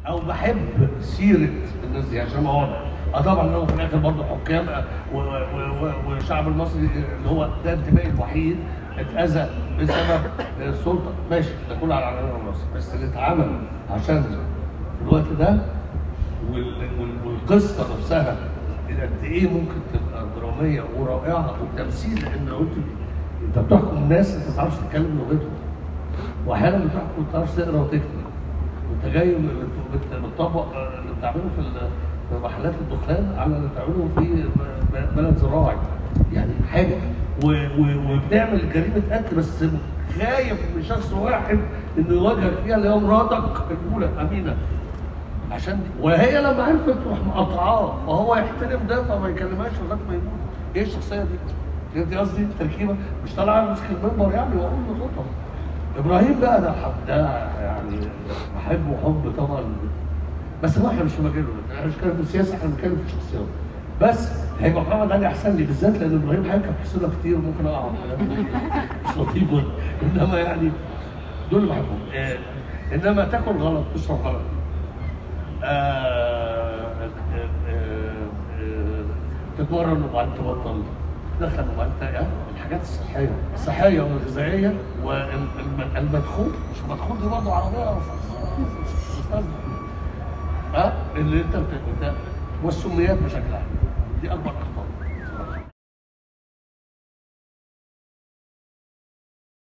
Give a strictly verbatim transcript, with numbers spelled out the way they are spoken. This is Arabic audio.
او بحب سيره الناس دي عشان ما واضح. اه طبعا هو في الاخر برضه حكام والشعب المصري اللي هو ده انتمائي الوحيد اتاذى بسبب السلطه، ماشي ده كله على علامه مصر، بس اللي اتعمل عشان في الوقت ده والقصه نفسها قد ايه ممكن تبقى دراميه ورائعه وتمثيل. لان لو انت انت بتحكم الناس انت ما تعرفش تتكلم لغتهم، واحيانا بتحكم ما تعرفش تقرا وتكتب، وانت جاي بتطبق اللي بتعمله في في محلات الدخان على اللي بتعمله في بلد زراعي، يعني حاجه وبتعمل جريمه قتل بس خايف من شخص واحد انه يواجهك فيها اللي هي مراتك الاولى امينه، عشان دي. وهي لما عرفت تروح مقطعاه فهو يحترم ده فما يكلمهاش لغايه ما يموت. ايه الشخصيه دي؟ فهمت قصدي؟ التركيبه مش طالع ماسك المنبر يعني واقول له خطوه. ابراهيم بقى ده حب ده يعني بحبه حب طبعا، بس هو احنا مش في مجاله، احنا مش بنتكلم في السياسه، احنا بنتكلم في الشخصيات. بس هيبقى محمد علي احسن لي بالذات لان ابراهيم هيركب حصينه كتير وممكن اقع مش لطيفه، انما يعني دول اللي بحبهم. آه انما تاكل غلط تشرب غلط آه آه آه آه تتمرن وبعدين تبطل تدخل وبعدين الحاجات الصحيه الصحيه والغذائيه والمدخول مش المدخول دي برضه عربيه استاذ ها اللي انت بت... والسميات بشكل عام دي اكبر اخطاء.